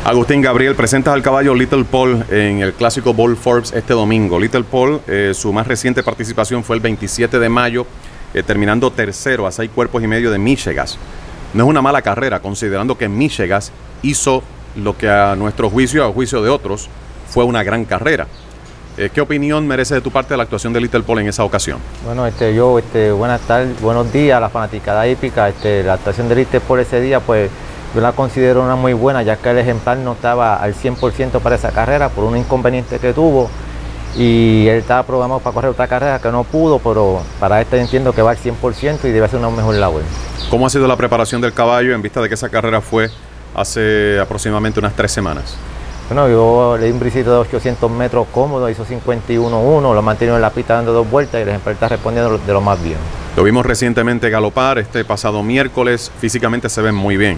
Agustín Gabriel, presentas al caballo Little Paul en el clásico Bull Forbes este domingo. Little Paul, su más reciente participación fue el 27 de mayo, terminando tercero a 6 cuerpos y medio de Michegas. No es una mala carrera, considerando que Michegas hizo lo que a nuestro juicio, a juicio de otros, fue una gran carrera. ¿Qué opinión merece de tu parte la actuación de Little Paul en esa ocasión? Bueno, buenas tardes, buenos días a la fanaticada hípica. La actuación de Little Paul ese día, pues yo la considero una muy buena, ya que el ejemplar no estaba al 100% para esa carrera por un inconveniente que tuvo, y él estaba programado para correr otra carrera que no pudo, pero para este entiendo que va al 100% y debe hacer una mejor labor. ¿Cómo ha sido la preparación del caballo en vista de que esa carrera fue hace aproximadamente unas 3 semanas? Bueno, yo le di un brisito de 800 metros cómodo, hizo 51.1, lo mantenido en la pista dando 2 vueltas y el ejemplar está respondiendo de lo más bien. Lo vimos recientemente galopar este pasado miércoles, físicamente se ve muy bien.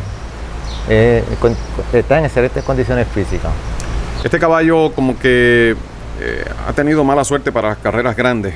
Está en excelentes condiciones físicas. Este caballo como que ha tenido mala suerte para las carreras grandes.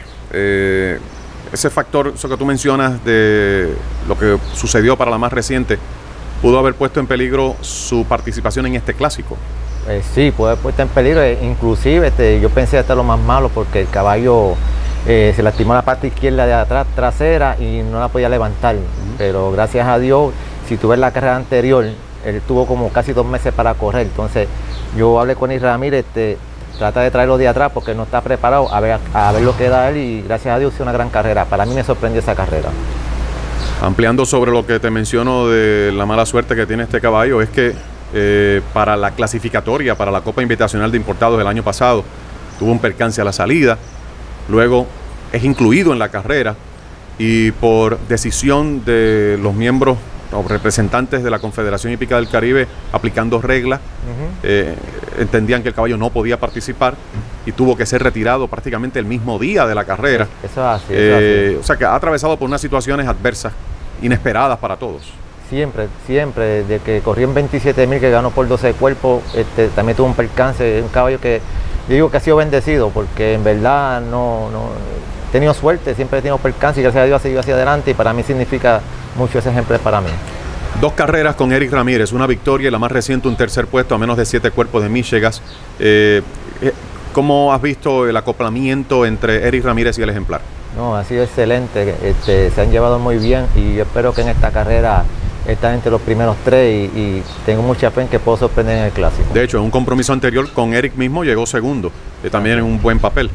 Ese factor, eso que tú mencionas de lo que sucedió para la más reciente, ¿pudo haber puesto en peligro su participación en este clásico? Sí, puede haber puesto en peligro. Inclusive yo pensé hasta lo más malo, porque el caballo se lastimó la parte izquierda de atrás, trasera, y no la podía levantar. Pero gracias a Dios, si tú ves la carrera anterior, él tuvo como casi 2 meses para correr. Entonces yo hablé con Eric Ramírez, trata de traerlo de atrás porque no está preparado, a ver lo que da él, y gracias a Dios hizo una gran carrera. Para mí me sorprendió esa carrera. Ampliando sobre lo que te menciono de la mala suerte que tiene este caballo, es que para la clasificatoria, para la Copa Invitacional de Importados del año pasado, tuvo un percance a la salida, luego es incluido en la carrera, y por decisión de los miembros o representantes de la Confederación Hípica del Caribe, aplicando reglas, entendían que el caballo no podía participar y tuvo que ser retirado prácticamente el mismo día de la carrera. Eso es así, O sea que ha atravesado por unas situaciones adversas, inesperadas para todos. Siempre, desde que corrió en 27.000, que ganó por 12 cuerpos, también tuvo un percance. Un caballo que yo digo que ha sido bendecido, porque en verdad no he tenido suerte, siempre he tenido percance y gracias a Dios ha seguido hacia adelante, y para mí significa mucho ese ejemplo para mí. 2 carreras con Eric Ramírez, una victoria y la más reciente un tercer puesto a menos de 7 cuerpos de Michegas. ¿Cómo has visto el acoplamiento entre Eric Ramírez y el ejemplar? No, ha sido excelente, se han llevado muy bien, y yo espero que en esta carrera estén entre los primeros 3, y tengo mucha fe en que puedo sorprender en el clásico. De hecho, en un compromiso anterior con Eric mismo llegó segundo, también en un buen papel.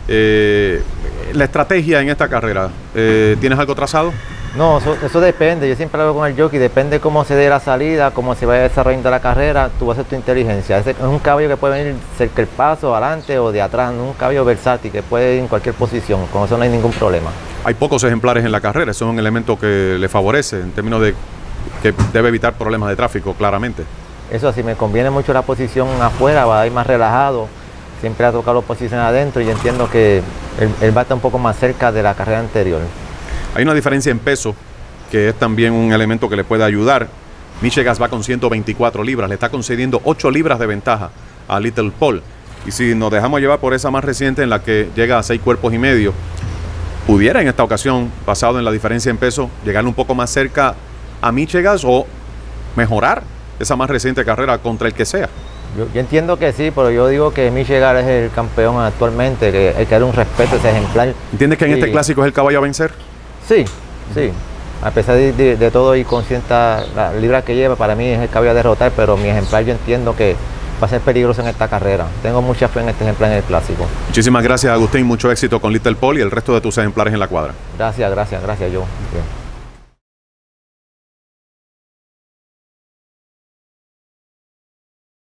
La estrategia en esta carrera, ¿tienes algo trazado? No, eso depende. Yo siempre hablo con el jockey, depende cómo se dé la salida, cómo se vaya desarrollando la carrera, tú vas a hacer tu inteligencia. Es un caballo que puede venir cerca del paso, adelante o de atrás, un caballo versátil que puede ir en cualquier posición, con eso no hay ningún problema. Hay pocos ejemplares en la carrera, eso es un elemento que le favorece en términos de que debe evitar problemas de tráfico, claramente. Eso sí, me conviene mucho la posición afuera, va a ir más relajado, siempre ha tocado la posición adentro, y entiendo que él va a estar un poco más cerca de la carrera anterior. Hay una diferencia en peso, que es también un elemento que le puede ayudar. Michegas va con 124 libras, le está concediendo 8 libras de ventaja a Little Paul. Y si nos dejamos llevar por esa más reciente, en la que llega a 6 cuerpos y medio, pudiera en esta ocasión, basado en la diferencia en peso, llegarle un poco más cerca a Michegas o mejorar esa más reciente carrera contra el que sea. Yo entiendo que sí, pero yo digo que Michegas es el campeón actualmente, que hay que darle un respeto a ese ejemplar. ¿Entiendes que en este clásico es el caballo a vencer? Sí. A pesar de todo y con la libra que lleva, para mí es el caballo a derrotar, pero mi ejemplar yo entiendo que va a ser peligroso en esta carrera. Tengo mucha fe en este ejemplar en el clásico. Muchísimas gracias, Agustín. Mucho éxito con Little Paul y el resto de tus ejemplares en la cuadra. Gracias, yo. Bien.